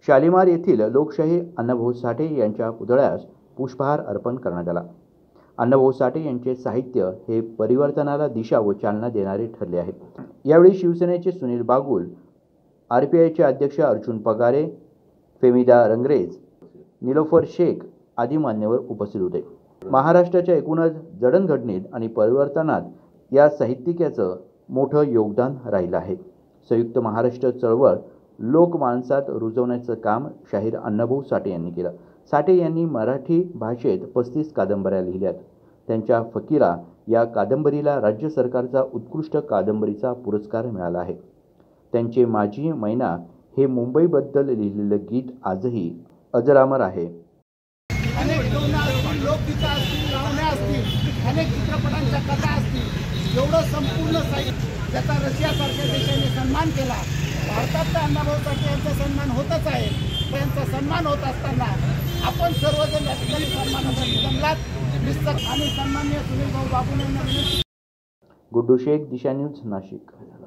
शालिमार येथील लोकशाहीर अण्णाभाऊ साठे यांच्या पुतळ्यास पुष्पहार अर्पण करण्यात आला। अण्णाभाऊ साठे यांचे साहित्य हे परिवर्तनाला दिशा व चालना देणारे ठरले आहे। यावेळी शिवसेनेचे सुनील बागुल, RPIचे अध्यक्ष अर्जुन पगारे, फेमिदा रंगरेज, निलोफर शेख आदी मान्यवर उपस्थित होते। महाराष्ट्राच्या एकूणच जडणघडणीत आणि परिवर्तनात या साहित्यिकाचं मोठं योगदान राहिलं आहे। संयुक्त महाराष्ट्र चळवळ लोकमानसात रुजवण्याचं काम शाहीर अण्णाभाऊ साठे यांनी केलं। साठे यांनी मराठी भाषेत 35 कादंबऱ्या लिहिल्यात। त्यांच्या फकीरा या कादंबरीला राज्य सरकारचा उत्कृष्ट कादंबरीचा पुरस्कार मिळाला आहे। त्यांचे माझी मैना हे मुंबईबद्दल लिहिलेलं गीत आजही अजरामर आहे। अनेक लोकगीतं असतील, लावण्या असतील, अनेक चित्रपटांच्या कथा असतील, एवढं संपूर्ण साहित्य ज्याचा रशियासारख्या देशाने सन्मान केला। भारतात तर अण्णाभाऊ साठे यांचा सन्मान होतच आहे। त्यांचा सन्मान होत असताना आपण सर्वजण या ठिकाणी सन्मानासाठी जमलात आणि सन्माननीय सुनील भाऊ बागुल यांना गुड्डू शेख, दिशा न्यूज, नाशिक।